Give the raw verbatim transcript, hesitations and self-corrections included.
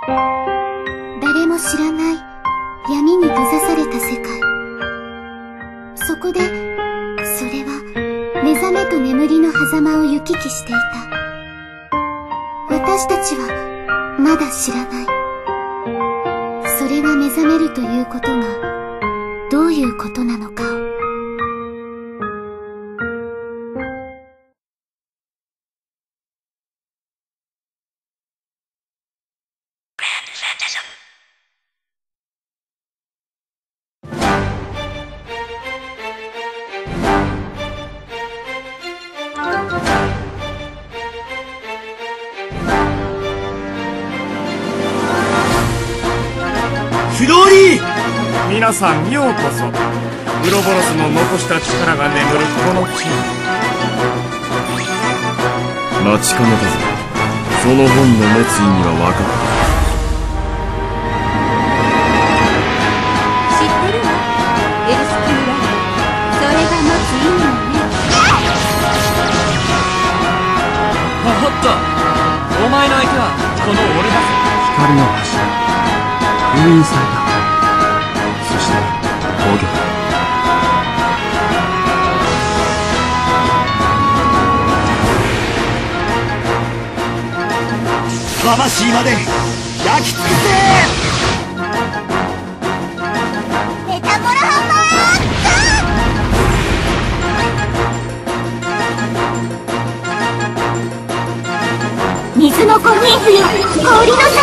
誰も知らない闇に閉ざされた世界。そこでそれは目覚めと眠りの狭間を行き来していた。私たちはまだ知らない。それは目覚めるということがどういうことなのかを。 フローリー、皆さんようこそ。ウロボロスの残した力が眠るこの地に。 待ちかねたぞ。その本の持つ意味は分かった。 知ってるわ、エルスキューラー。それが持つ意味よね。 おっと、お前の相手はこの俺だぜ。 光の柱封印された。そして防御。 魂まで焼き尽くせ。 メタモラハンマー、水の子人数よ、氷の